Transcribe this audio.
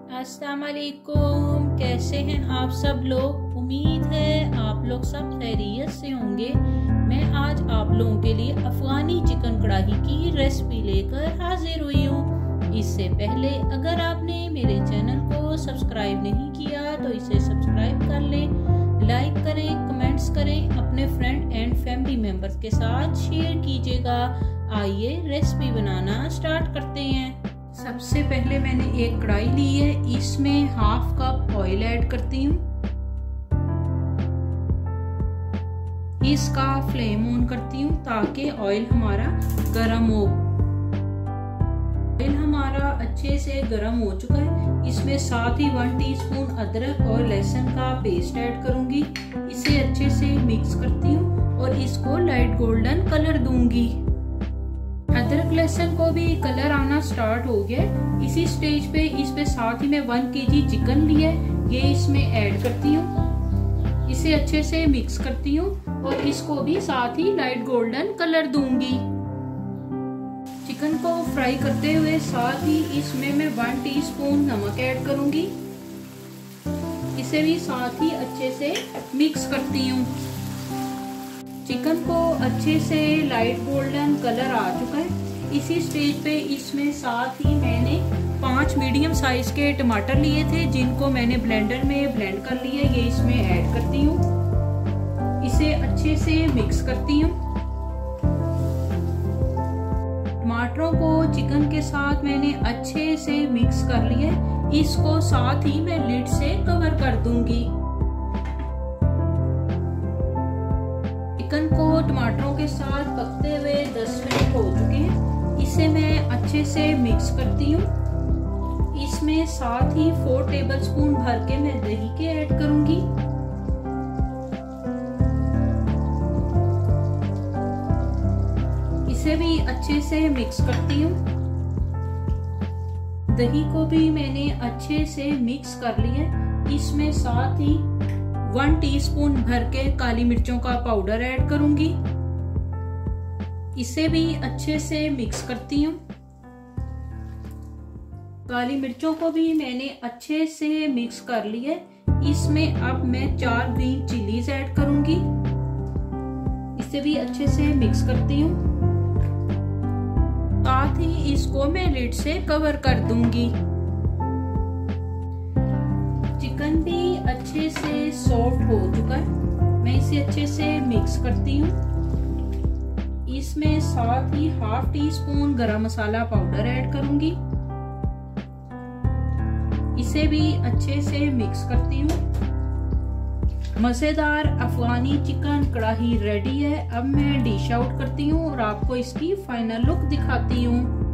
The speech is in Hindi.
अस्सलाम वालेकुम। कैसे हैं आप सब लोग? उम्मीद है आप लोग सब खैरियत से होंगे। मैं आज आप लोगों के लिए अफगानी चिकन कढ़ाई की रेसिपी लेकर हाजिर हुई हूँ। इससे पहले अगर आपने मेरे चैनल को सब्सक्राइब नहीं किया तो इसे सब्सक्राइब कर लें, लाइक करें, कमेंट्स करें, अपने फ्रेंड एंड फैमिली मेम्बर्स के साथ शेयर कीजिएगा। आइए रेसिपी बनाना स्टार्ट करते हैं। सबसे पहले मैंने एक कढ़ाई ली है, इसमें हाफ कप ऑयल ऐड करती हूँ। इसका फ्लेम ऑन करती हूँ ताकि ऑयल हमारा गर्म हो। ऑयल हमारा अच्छे से गर्म हो चुका है। इसमें साथ ही 1 टीस्पून अदरक और लहसुन का पेस्ट ऐड करूंगी। इसे अच्छे से मिक्स करती हूँ और इसको लाइट गोल्डन कलर दूंगी। अदरक लहसुन को भी कलर आना स्टार्ट हो गया। इसी स्टेज पे इस पे साथ ही मैं 1 केजी चिकन लिया है, ये इसमें ऐड करती हूँ। इसे अच्छे से मिक्स करती हूँ और इसको भी साथ ही लाइट गोल्डन कलर दूंगी। चिकन को फ्राई करते हुए साथ ही इसमें मैं 1 टीस्पून नमक ऐड करूंगी। इसे भी साथ ही अच्छे से मिक्स करती हूँ। चिकन को अच्छे से लाइट गोल्डन कलर आ चुका है। इसी स्टेज पे इसमें साथ ही मैंने 5 मीडियम साइज के टमाटर लिए थे, जिनको मैंने ब्लेंडर में ब्लेंड कर लिया। ये इसमें ऐड करती हूँ। इसे अच्छे से मिक्स करती हूँ। टमाटरों को चिकन के साथ मैंने अच्छे से मिक्स कर लिया। इसको साथ ही मैं लिड से कवर कर दूंगी। चिकन को टमाटरों के साथ पकते हुए 10 मिनट हो चुके हैं। इसे मैं अच्छे से मिक्स करती हूँ। इसमें साथ ही 4 टेबलस्पून भर के मैं दही के ऐड करूंगी। इसे भी अच्छे से मिक्स करती हूँ। दही को भी मैंने अच्छे से मिक्स कर लिया। इसमें साथ ही 1 टीस्पून भर के काली मिर्चों का पाउडर ऐड करूंगी। इसे भी अच्छे से मिक्स करती हूँ। काली मिर्चों को भी मैंने अच्छे से मिक्स कर लिया। इसमें अब मैं 4 ग्रीन चिलीज ऐड करूंगी। इसे भी अच्छे से मिक्स करती हूँ। साथ ही इसको मैं लिड से कवर कर दूंगी। चिकन भी अच्छे से सॉफ्ट हो चुका है। मैं इसे अच्छे से मिक्स करती हूँ। इसमें साथ ही 1/2 टीस्पून गरम मसाला पाउडर ऐड करूंगी। इसे भी अच्छे से मिक्स करती हूँ। मजेदार अफगानी चिकन कढ़ाई रेडी है। अब मैं डिश आउट करती हूँ और आपको इसकी फाइनल लुक दिखाती हूँ।